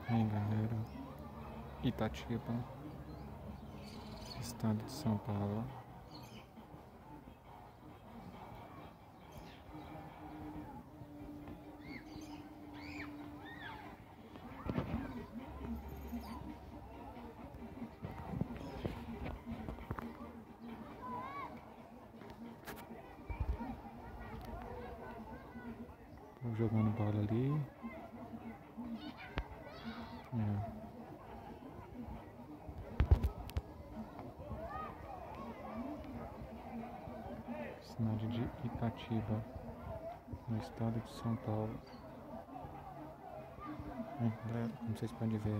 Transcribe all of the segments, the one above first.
Aí galera, Itatiba, estado de São Paulo. Tô jogando bola ali. Cidade de Itatiba, no estado de São Paulo. Galera, como vocês podem ver,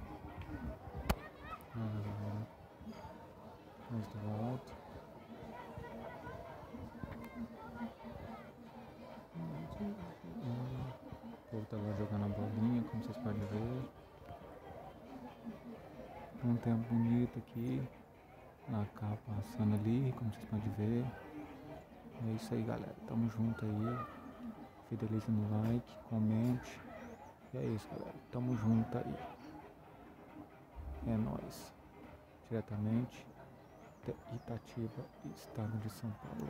galera, mais do alto. O povo tá lá jogando a bolinha, como vocês podem ver. Um tempo bonito aqui, na capa passando ali, como vocês podem ver. É isso aí, galera, tamo junto aí. Fidelize no like, comente. E é isso, galera, tamo junto aí. É nóis. Diretamente de Itatiba, estado de São Paulo.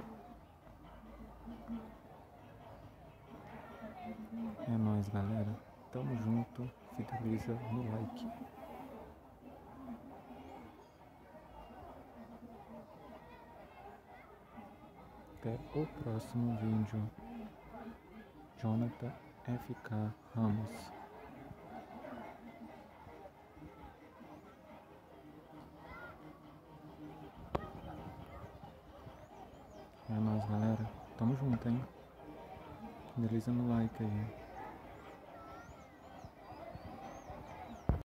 É nóis, galera, tamo junto. Fideliza no like. Até o próximo vídeo. Jonathan FK Ramos. É nóis, galera. Tamo junto, hein? Beleza no like aí.